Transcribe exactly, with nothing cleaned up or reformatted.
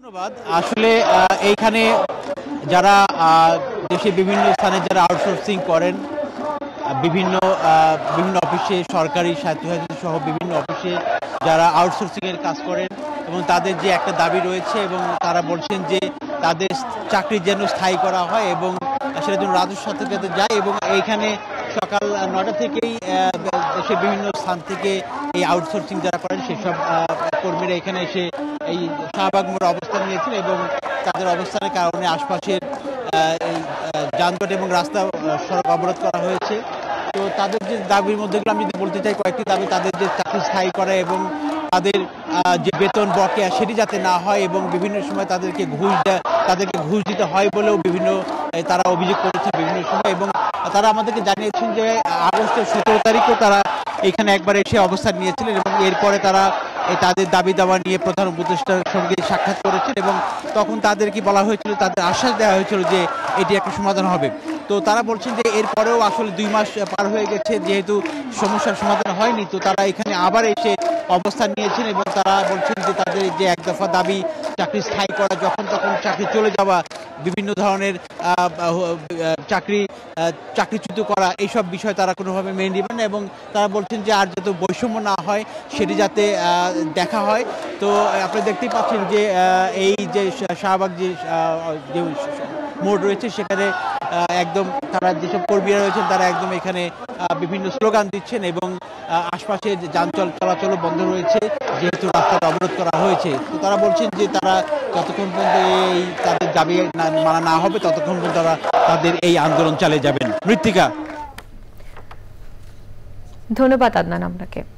ধন্যবাদ। আসলে এইখানে যারা দেশে বিভিন্ন স্থানে যারা আউটসোর্সিং করেন, বিভিন্ন বিভিন্ন অফিসে, সরকারি স্বায়ত্তশাসিত সহ বিভিন্ন অফিসে যারা আউটসোর্সিং এর কাজ করেন এবং তাদের যে একটা দাবি রয়েছে এবং তারা বলছেন যে তাদের চাকরি যেন স্থায়ী করা হয় এবং সেটার জন্য রাজস্ব সাথে যায়। এবং এইখানে সকাল নয়টা থেকেই দেশের বিভিন্ন স্থান থেকে এই আউটসোর্সিং যারা করেন সেসব কর্মীরা এখানে এসে এই শাহবাগ মোড়ে অবস্থান নিয়েছেন এবং তাদের অবস্থানের কারণে আশপাশের এই যানজট এবং রাস্তা সড়ক অবরোধ করা হয়েছে। তো তাদের যে দাবির মধ্যে আমি যদি বলতে চাই কয়েকটি দাবি, তাদের যে চাকরি স্থায়ী করা এবং তাদের যে বেতন বকেয়া সেটি যাতে না হয় এবং বিভিন্ন সময় তাদেরকে ঘুষ তাদেরকে ঘুষ দিতে হয় বলেও বিভিন্ন তারা অভিযোগ করেছে বিভিন্ন সময়। এবং তারা আমাদেরকে জানিয়েছেন যে আগস্টের সতেরো তারিখও তারা এখানে একবার এসে অবস্থান নিয়েছিলেন এবং এরপরে তারা তাদের দাবি দাওয়া নিয়ে প্রধান উপদেষ্টার সঙ্গে সাক্ষাৎ করেছেন এবং তখন তাদেরকে বলা হয়েছিল, তাদের আশ্বাস দেওয়া হয়েছিল যে এটি একটা সমাধান হবে। তো তারা বলছেন যে এরপরেও আসলে দুই মাস পার হয়ে গেছে, যেহেতু সমস্যার সমাধান হয়নি, তো তারা এখানে আবার এসে অবস্থান নিয়েছেন এবং তারা বলছেন যে তাদের যে এক দফা দাবি চাকরি স্থায়ী করা, যখন তখন চাকরি চলে যাওয়া, বিভিন্ন ধরনের চাকরি চাকরিচ্যুত করা, এইসব বিষয় তারা কোনোভাবে মেনে নেবেন না এবং তারা বলছেন যে আর যাতে বৈষম্য না হয় সেটি যাতে দেখা হয়। তো আপনি দেখতেই পাচ্ছেন যে এই যে শাহবাগ যে মোড় রয়েছে সেখানে একদম তারা যেসব কর্মীরা রয়েছেন তারা একদম এখানে বিভিন্ন স্লোগান দিচ্ছেন এবং আশপাশে যান চলাচলও বন্ধ রয়েছে যেহেতু রাস্তাটা অবরোধ করা হয়েছে। তো তারা বলছেন যে তারা যতক্ষণ পর্যন্ত এই তাদের দাবি মানা না হবে ততক্ষণ পর্যন্ত তারা তাদের এই আন্দোলন চালিয়ে যাবেন। মৃত্তিকা, ধন্যবাদ আদনান আপনাকে।